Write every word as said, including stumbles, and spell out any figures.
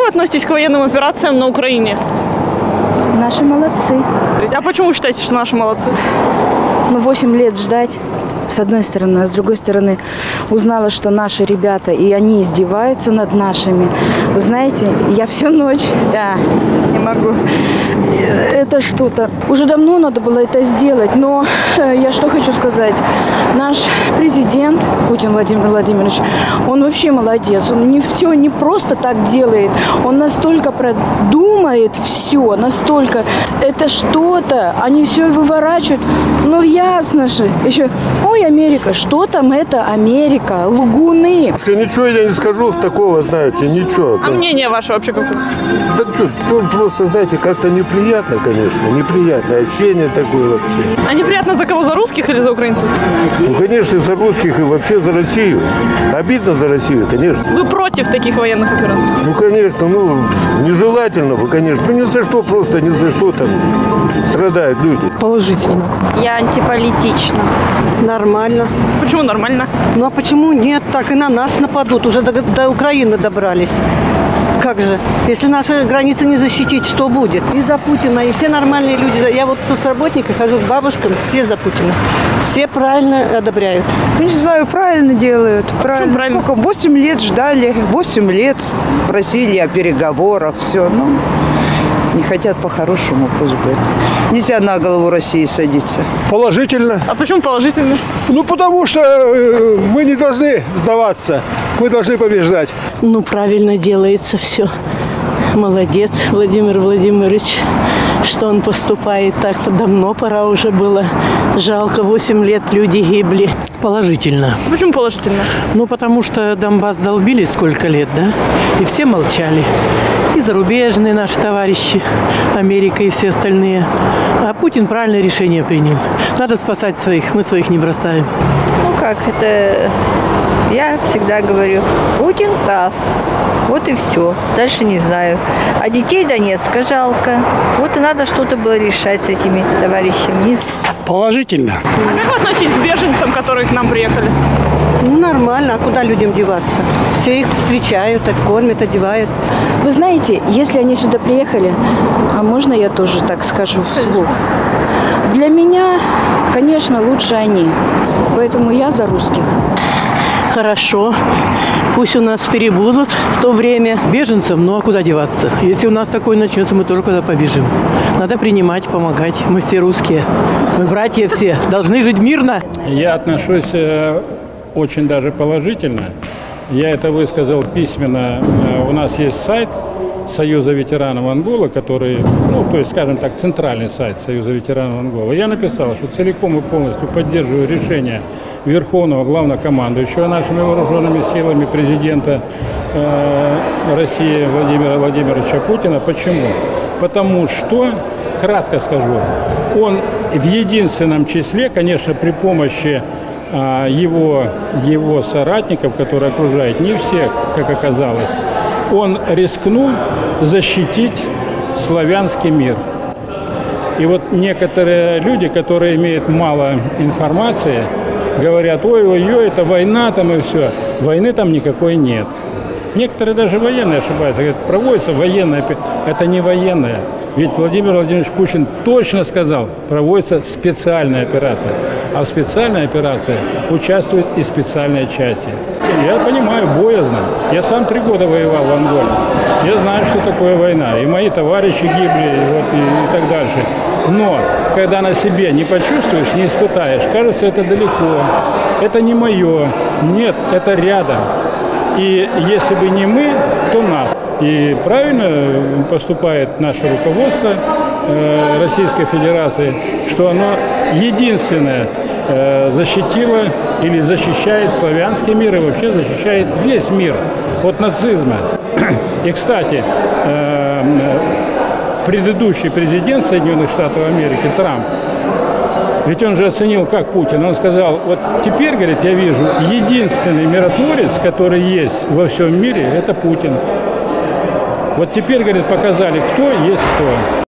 вы относитесь к военным операциям на Украине? Наши молодцы. А почему вы считаете, что наши молодцы? Ну, восемь лет ждать, с одной стороны, а с другой стороны, узнала, что наши ребята, и они издеваются над нашими. Вы знаете, я всю ночь, да, не могу, это что-то. Уже давно надо было это сделать, но я что хочу сказать. Наш президент, Путин Владимир Владимирович, он вообще молодец. Он не все не просто так делает, он настолько продумает все, настолько. Это что-то, они все выворачивают. Ну, ясно же, еще, ой, Америка, что там это Америка, лугуны. Ничего я не скажу такого, знаете, ничего. А мнение ваше вообще какое? Да что, ну, просто, знаете, как-то неприятно, конечно, неприятно, ощущение такое вообще. А неприятно за кого, за русских или за украинцев? Ну, конечно, за русских и вообще за Россию. Обидно за Россию, конечно. Вы против таких военных операций? Ну, конечно, ну, нежелательно бы, конечно. Ну, ни за что просто, ни за что там страдают люди. Положительно. Я антиполитична. Нормально. Почему нормально? Ну а почему нет? Так и на нас нападут. Уже до, до Украины добрались. Как же? Если наши границы не защитить, что будет? И за Путина, и все нормальные люди. Я вот соцработники хожу к бабушкам, все за Путина. Все правильно одобряют. Не знаю, правильно делают. Правильно. правильно? Сколько? Восемь лет ждали. Восемь лет просили о переговорах. Все. Ну, не хотят по-хорошему, пусть будет. Нельзя на голову России садиться. Положительно. А почему положительно? Ну, потому что э, мы не должны сдаваться. Мы должны побеждать. Ну, правильно делается все. Молодец, Владимир Владимирович, что он поступает так. Давно пора уже было. Жалко, восемь лет люди гибли. Положительно. А почему положительно? Ну, потому что Донбасс долбили сколько лет, да? И все молчали. И зарубежные наши товарищи, Америка и все остальные. А Путин правильное решение принял. Надо спасать своих, мы своих не бросаем. Ну как, это я всегда говорю, Путин прав. Вот и все. Дальше не знаю. А детей Донецка жалко. Вот и надо что-то было решать с этими товарищами. Положительно. А как вы относитесь к беженцам, которые к нам приехали? Ну, нормально. А куда людям деваться? Все их встречают, кормят, одевают. Вы знаете, если они сюда приехали, а можно я тоже так скажу вслух? Для меня, конечно, лучше они. Поэтому я за русских. Хорошо. Пусть у нас перебудут в то время. Беженцам, ну а куда деваться? Если у нас такое начнется, мы тоже куда побежим. Надо принимать, помогать. Мы все русские. Мы братья все. Должны жить мирно. Я отношусь э, очень даже положительно. Я это высказал письменно. У нас есть сайт Союза ветеранов Анголы, который, ну, то есть, скажем так, центральный сайт Союза ветеранов Анголы. Я написал, что целиком и полностью поддерживаю решение Верховного Главнокомандующего нашими вооруженными силами президента э, России Владимира Владимировича Путина. Почему? Потому что, кратко скажу, он в единственном числе, конечно, при помощи э, его, его соратников, которые окружают, не всех, как оказалось, он рискнул защитить славянский мир. И вот некоторые люди, которые имеют мало информации, говорят, ой-ой-ой, это война там и все. Войны там никакой нет. Некоторые даже военные ошибаются. Говорят, проводится военная операция. Это не военная. Ведь Владимир Владимирович Путин точно сказал, проводится специальная операция. А в специальной операции участвуют и специальные части. Я понимаю, боязно. Я сам три года воевал в Анголе. Я знаю, что такое война. И мои товарищи гибли, вот, и, и так дальше. Но когда на себе не почувствуешь, не испытаешь, кажется, это далеко. Это не мое. Нет, это рядом. И если бы не мы, то нас. И правильно поступает наше руководство э, Российской Федерации, что оно единственное э, защитило или защищает славянский мир и вообще защищает весь мир от нацизма. И, кстати, э, предыдущий президент Соединенных Штатов Америки, Трамп, ведь он же оценил, как Путин. Он сказал, вот теперь, говорит, я вижу, единственный миротворец, который есть во всем мире, это Путин. Вот теперь, говорит, показали, кто есть кто.